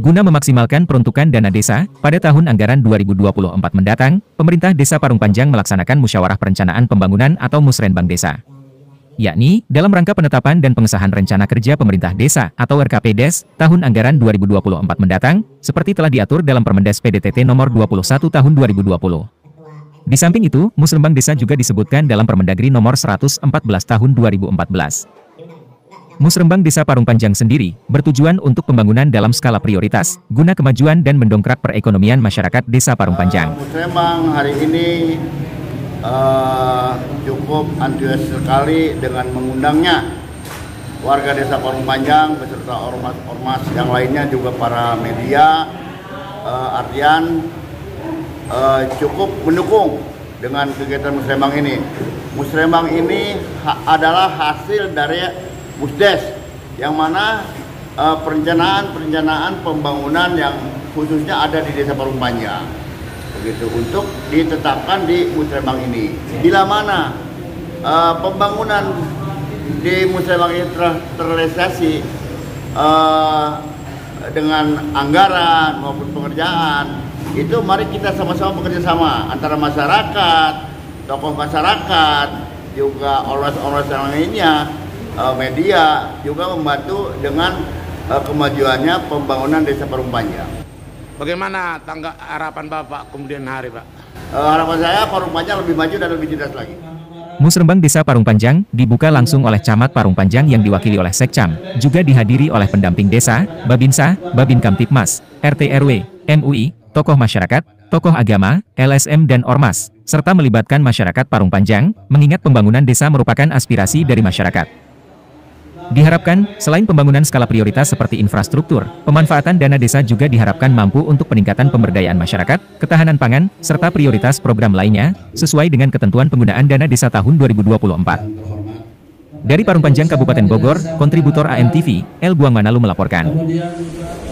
Guna memaksimalkan peruntukan dana desa, pada tahun anggaran 2024 mendatang, pemerintah Desa Parung Panjang melaksanakan Musyawarah Perencanaan Pembangunan atau Musrenbang Desa. Yakni, dalam rangka penetapan dan pengesahan Rencana Kerja Pemerintah Desa atau RKPDes tahun anggaran 2024 mendatang, seperti telah diatur dalam Permendes PDTT nomor 21 tahun 2020. Di samping itu, Musrenbang Desa juga disebutkan dalam Permendagri nomor 114 tahun 2014. Musrenbang Desa Parung Panjang sendiri bertujuan untuk pembangunan dalam skala prioritas, guna kemajuan dan mendongkrak perekonomian masyarakat Desa Parung Panjang. Musrenbang hari ini cukup antusias sekali dengan mengundangnya warga Desa Parung Panjang beserta ormas-ormas yang lainnya, juga para media. Artian cukup mendukung dengan kegiatan Musrenbang ini. Musrenbang ini adalah hasil dari Musdes, yang mana perencanaan pembangunan yang khususnya ada di Desa Parung Panjang, begitu, untuk ditetapkan di Musrenbang ini. Bila mana pembangunan di Musrenbang ini terrealisasi dengan anggaran maupun pengerjaan, itu mari kita sama-sama bekerja sama antara masyarakat, tokoh masyarakat, juga ormas-ormas yang lainnya, media, juga membantu dengan kemajuannya pembangunan Desa Parung Panjang. Bagaimana harapan Bapak kemudian hari, Pak? Harapan saya Parung Panjang lebih maju dan lebih cerdas lagi. Musrenbang Desa Parung Panjang dibuka langsung oleh Camat Parung Panjang yang diwakili oleh Sekcam, juga dihadiri oleh pendamping desa, Babinsa, Babin Kamtipmas, RT RW, MUI, tokoh masyarakat, tokoh agama, LSM dan ormas, serta melibatkan masyarakat Parung Panjang, mengingat pembangunan desa merupakan aspirasi dari masyarakat. Diharapkan, selain pembangunan skala prioritas seperti infrastruktur, pemanfaatan dana desa juga diharapkan mampu untuk peningkatan pemberdayaan masyarakat, ketahanan pangan, serta prioritas program lainnya, sesuai dengan ketentuan penggunaan dana desa tahun 2024. Dari Parung Panjang Kabupaten Bogor, kontributor AMTV, El Buang Manalu melaporkan.